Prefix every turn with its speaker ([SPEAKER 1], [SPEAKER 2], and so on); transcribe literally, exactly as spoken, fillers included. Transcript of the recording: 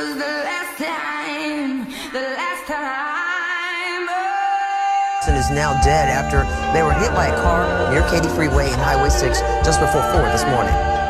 [SPEAKER 1] was the last time, the last time.
[SPEAKER 2] Oh. Is now dead after they were hit by a car near Katy Freeway and Highway six just before four this morning.